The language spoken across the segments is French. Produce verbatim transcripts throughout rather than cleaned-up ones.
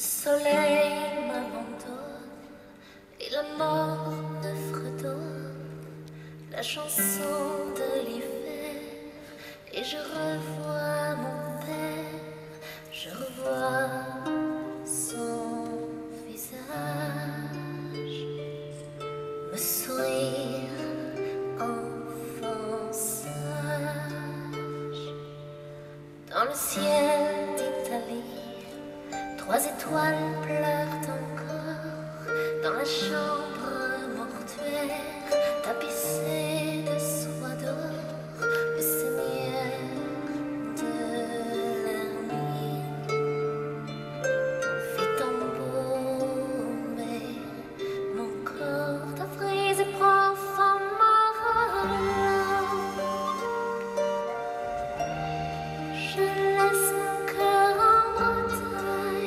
soleil m'abandonne et la mort me fredonne la chanson de l'hiver, et je revois mon père, je revois son visage me sourire enfant sage. Dans le ciel d'Italie, trois étoiles pleurent encore dans la chambre mortuaire tapissée de soie d'or, le Seigneur de l'hermine fit embaumer mon corps d'avril et profond mort. Je laisse mon cœur en Bretagne.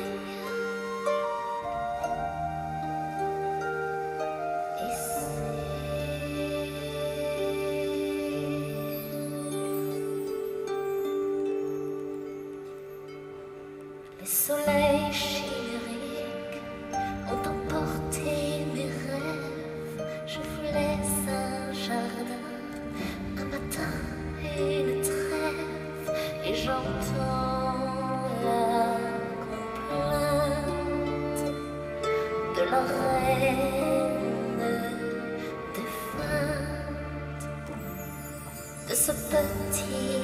Les soleils chimériques ont emporté mes rêves. Je voulais un jardin, un matin et une trêve, et j'entends la complainte de la reine défunte, de ce petit